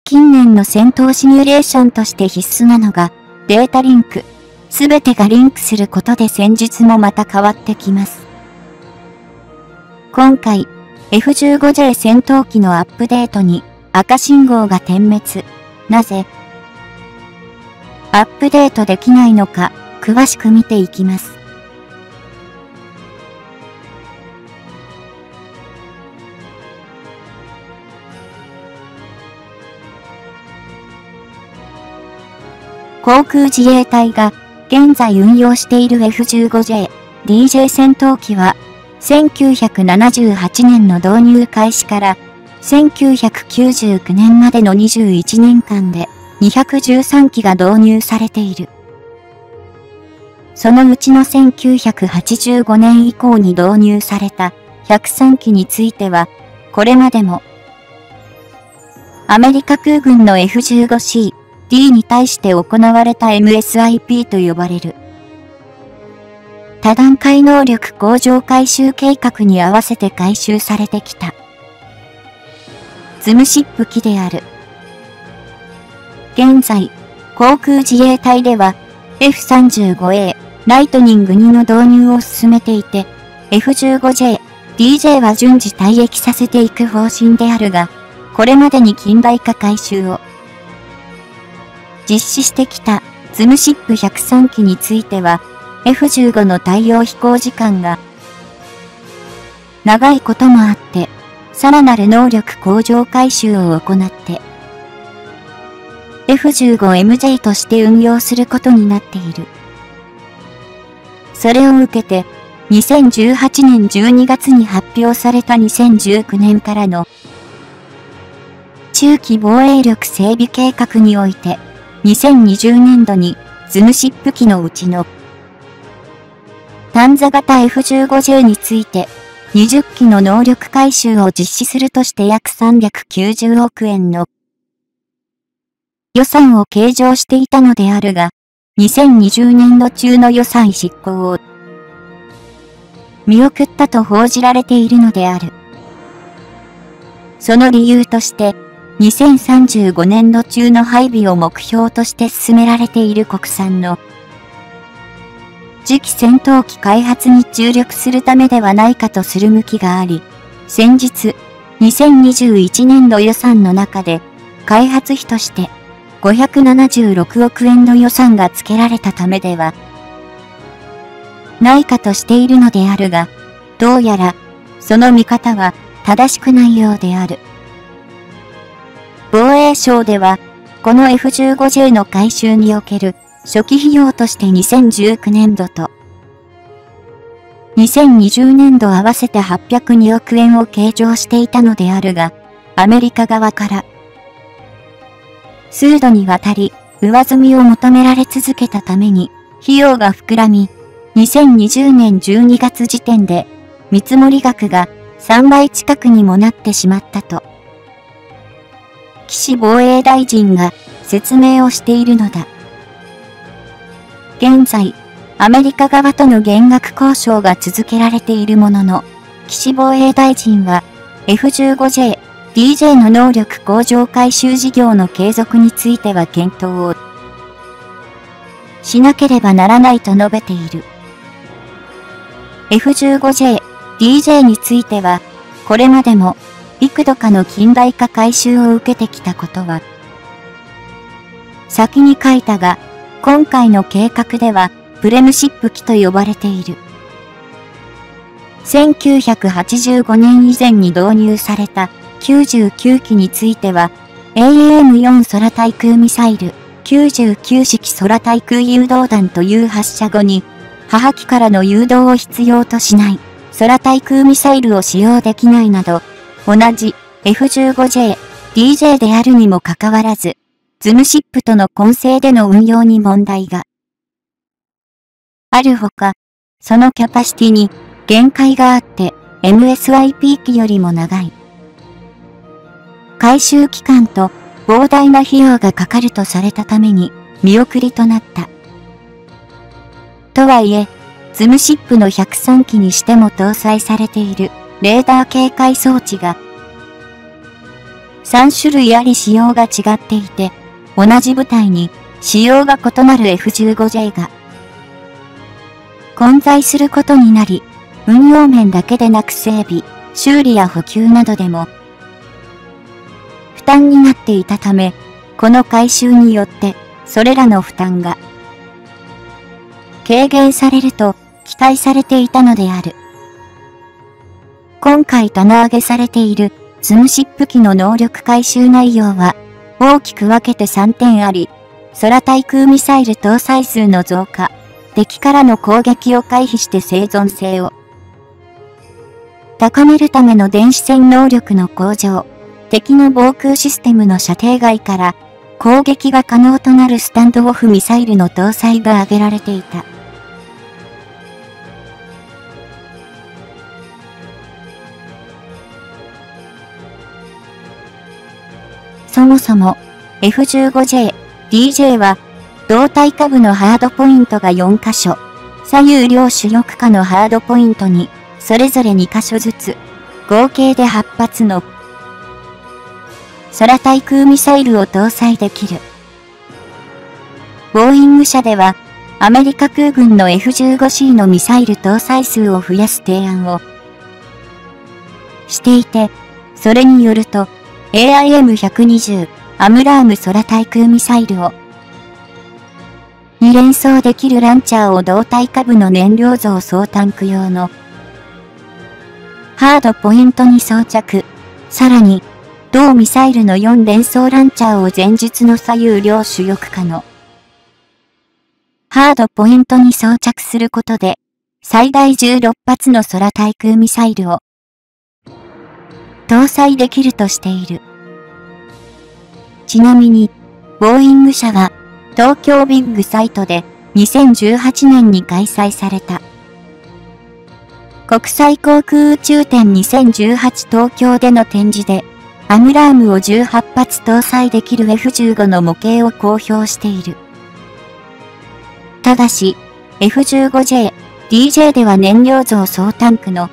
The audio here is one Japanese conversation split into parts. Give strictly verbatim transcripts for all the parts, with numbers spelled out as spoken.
近年の戦闘シミュレーションとして必須なのが、データリンク。すべてがリンクすることで戦術もまた変わってきます。今回、エフじゅうごジェー 戦闘機のアップデートに赤信号が点滅。なぜアップデートできないのか、詳しく見ていきます。航空自衛隊が現在運用している エフじゅうごジェー、ディージェー 戦闘機はせんきゅうひゃくななじゅうはちねんの導入開始からせんきゅうひゃくきゅうじゅうきゅうねんまでのにじゅういちねんかんでにひゃくじゅうさんきが導入されている。そのうちのせんきゅうひゃくはちじゅうごねん以降に導入されたひゃくさんきについては、これまでもアメリカ空軍の エフじゅうごシー、ディー に対して行われた エムエスアイピー と呼ばれる多段階能力向上改修計画に合わせて改修されてきたズムシップ機である。現在、航空自衛隊では エフさんじゅうごエー ライトニングにの導入を進めていて エフじゅうごジェー、ディージェー は順次退役させていく方針であるが、これまでに近代化改修を実施してきたズムシップひゃくさんきについては エフじゅうご の対応飛行時間が長いこともあって、さらなる能力向上改修を行って エフじゅうごエムジェー として運用することになっている。それを受けてにせんじゅうはちねんじゅうにがつに発表されたにせんじゅうきゅうねんからの中期防衛力整備計画においてにせんにじゅうねんどにズムシップ機のうちの単座型 エフじゅうごジェー についてにじゅっきの能力改修を実施するとして約さんびゃくきゅうじゅうおくえんの予算を計上していたのであるが、にせんにじゅうねんど中の予算執行を見送ったと報じられているのである。その理由として、にせんさんじゅうごねんど中の配備を目標として進められている国産の次期戦闘機開発に注力するためではないかとする向きがあり、先日、にせんにじゅういちねんど予算の中で、開発費としてごひゃくななじゅうろくおくえんの予算が付けられたためではないかとしているのであるが、どうやら、その見方は正しくないようである。防衛省では、この エフじゅうごジェー の改修における初期費用としてにせんじゅうきゅうねんどとにせんにじゅうねんど合わせてはっぴゃくにおくえんを計上していたのであるが、アメリカ側から数度にわたり上積みを求められ続けたために費用が膨らみ、にせんにじゅうねんじゅうにがつ時点で見積もり額がさんばい近くにもなってしまったと、岸防衛大臣が説明をしているのだ。現在、アメリカ側との減額交渉が続けられているものの、岸防衛大臣は エフじゅうごジェー、ディージェー の能力向上改修事業の継続については検討をしなければならないと述べている。エフじゅうごジェー、ディージェー については、これまでも幾度かの近代化改修を受けてきたことは先に書いたが、今回の計画ではプレムシップ機と呼ばれている。せんきゅうひゃくはちじゅうごねん以前に導入されたきゅうじゅうきゅうきについては エーエーエムよん 空対空ミサイルきゅうじゅうきゅうしき空対空誘導弾という発射後に母機からの誘導を必要としない空対空ミサイルを使用できないなど、同じ エフじゅうごジェー、ディージェー であるにもかかわらず、ズムシップとの混成での運用に問題があるほか、そのキャパシティに限界があって エムエスアイピー 機よりも長い改修期間と膨大な費用がかかるとされたために見送りとなった。とはいえ、ズムシップのひゃくさんきにしても搭載されているレーダー警戒装置がさん種類あり仕様が違っていて、同じ部隊に仕様が異なる エフじゅうごジェイ が混在することになり、運用面だけでなく整備、修理や補給などでも負担になっていたため、この改修によってそれらの負担が軽減されると期待されていたのである。今回棚上げされているズムシップ機の能力改修内容は大きく分けてさんてんあり、空対空ミサイル搭載数の増加、敵からの攻撃を回避して生存性を高めるための電子戦能力の向上、敵の防空システムの射程外から攻撃が可能となるスタンドオフミサイルの搭載が挙げられていた。そもそも エフじゅうごジェイ、ディージェイ は胴体下部のハードポイントがよんかしょ、左右両主翼下のハードポイントにそれぞれにかしょずつ、合計ではちはつの空対空ミサイルを搭載できる。ボーイング社では、アメリカ空軍の エフじゅうごシー のミサイル搭載数を増やす提案をしていて、それによると、エーアイエムひゃくにじゅう アムラーム空対空ミサイルをに連装できるランチャーを胴体下部の燃料増総タンク用のハードポイントに装着。さらに、同ミサイルのよん連装ランチャーを前述の左右両主翼下のハードポイントに装着することで、最大じゅうろっぱつの空対空ミサイルを搭載できるとしている。ちなみに、ボーイング社は、東京ビッグサイトでにせんじゅうはちねんに開催された国際航空宇宙展にせんじゅうはち東京での展示で、アムラームをじゅうはちはつ搭載できる エフじゅうご の模型を公表している。ただし、エフじゅうごジェイ、ディージェイ では燃料増総タンクの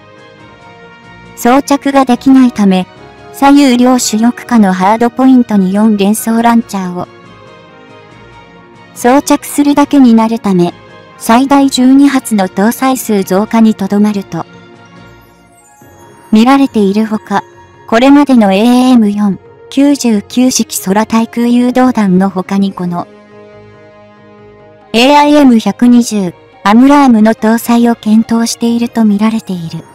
装着ができないため、左右両主翼下のハードポイントによん連装ランチャーを装着するだけになるため、最大じゅうにはつの搭載数増加にとどまると見られているほか、これまでの エーエムよん、きゅうじゅうきゅう 式空対空誘導弾の他にこの エーアイエムひゃくにじゅう アムラームの搭載を検討していると見られている。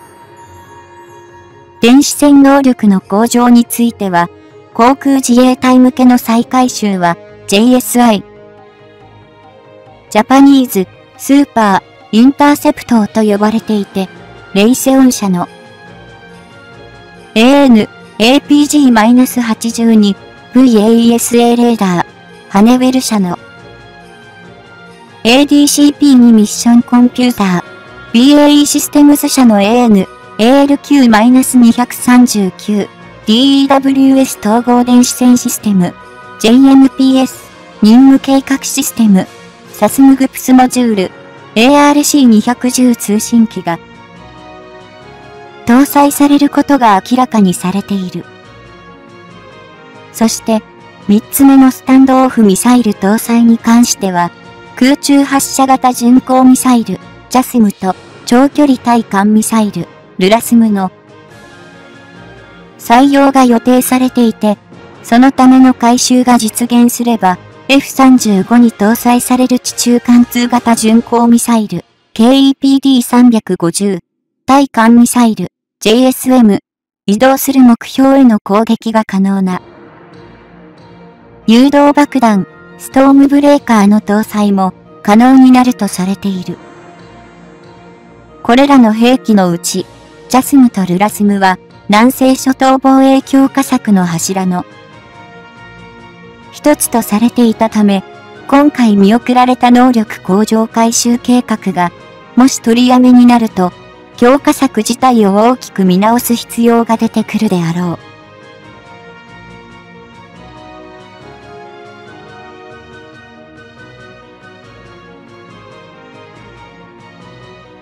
電子戦能力の向上については、航空自衛隊向けの再改修は ジェイエスアイ、ジャパニーズ、スーパー、インターセプトと呼ばれていて、レイセオン社の エーエヌ、エーピージーはちじゅうに、ブイエーイーエスエー レーダー、ハネウェル社の エーディーシーピーに ミッションコンピューター、ビーエーイー システムズ社の エーエヌ、エーエルキューにひゃくさんじゅうきゅう、ディーイーダブリューエス 統合電子戦システム、ジェイエムピーエス、任務計画システム、サスムグプスモジュール、エーアールシーにひゃくじゅう 通信機が搭載されることが明らかにされている。そして、三つ目のスタンドオフミサイル搭載に関しては、空中発射型巡航ミサイル、ジャスムと長距離対艦ミサイル、ルラスムの採用が予定されていて、そのための改修が実現すれば、エフさんじゅうご に搭載される地中貫通型巡航ミサイル、ケーイーピーディーさんびゃくごじゅう、対艦ミサイル、ジェイエスエム、移動する目標への攻撃が可能な、誘導爆弾、ストームブレーカーの搭載も可能になるとされている。これらの兵器のうち、ジャスムとルラスムは、南西諸島防衛強化策の柱の一つとされていたため、今回見送られた能力向上改修計画が、もし取りやめになると、強化策自体を大きく見直す必要が出てくるであろう。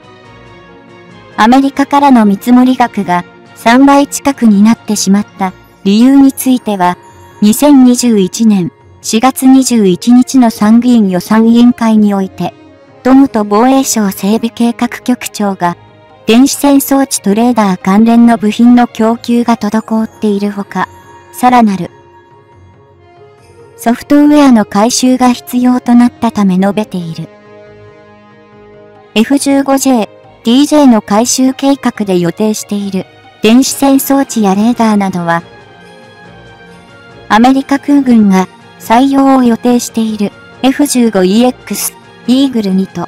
アメリカからの見積もり額がさんばい近くになってしまった理由については、にせんにじゅういちねんしがつにじゅういちにちの参議院予算委員会において、戸本防衛省整備計画局長が、電子戦装置とレーダー関連の部品の供給が滞っているほか、さらなるソフトウェアの改修が必要となったため述べている。エフじゅうごジェー、ディージェー の改修計画で予定している電子戦装置やレーダーなどは、アメリカ空軍が採用を予定している エフじゅうごイーエックス、イーグルにと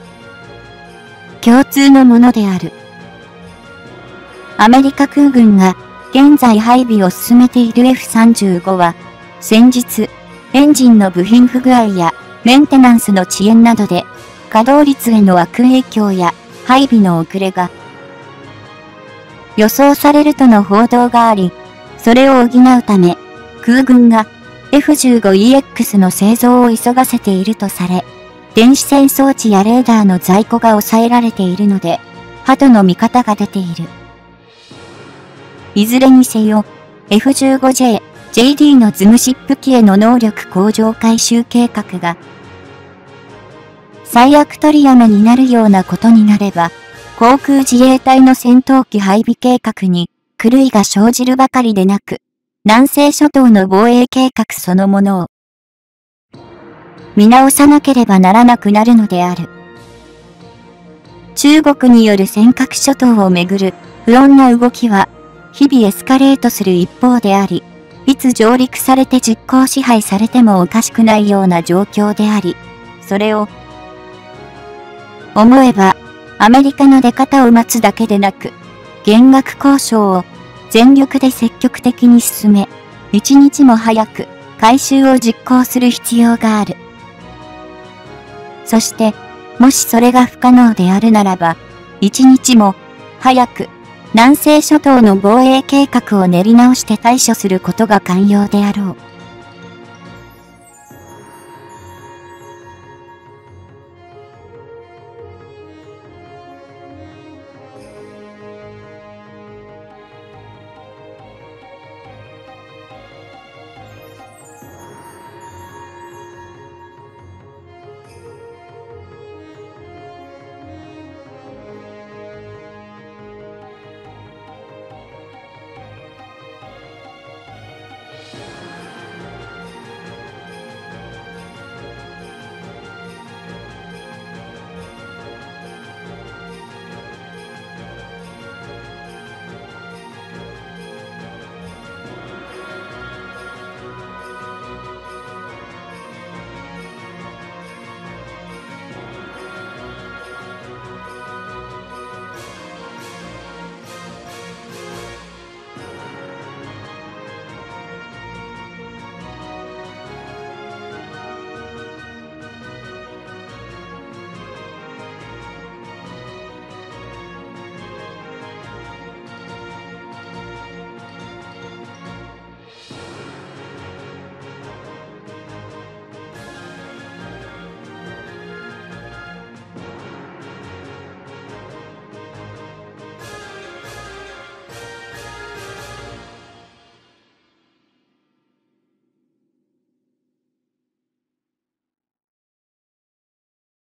共通のものである。アメリカ空軍が現在配備を進めている エフさんじゅうご は、先日、エンジンの部品不具合やメンテナンスの遅延などで、稼働率への悪影響や配備の遅れが予想されるとの報道があり、それを補うため、空軍が エフじゅうごイーエックス の製造を急がせているとされ、電子戦装置やレーダーの在庫が抑えられているので、鳩の見方が出ている。いずれにせよ、エフじゅうごジェー、ジェイディー のズムシップ機への能力向上改修計画が、最悪取りやめになるようなことになれば、航空自衛隊の戦闘機配備計画に狂いが生じるばかりでなく、南西諸島の防衛計画そのものを見直さなければならなくなるのである。中国による尖閣諸島をめぐる不穏な動きは、日々エスカレートする一方であり、いつ上陸されて実効支配されてもおかしくないような状況であり、それを思えば、アメリカの出方を待つだけでなく、減額交渉を全力で積極的に進め、一日も早く改修を実行する必要がある。そして、もしそれが不可能であるならば、一日も早く南西諸島の防衛計画を練り直して対処することが肝要であろう。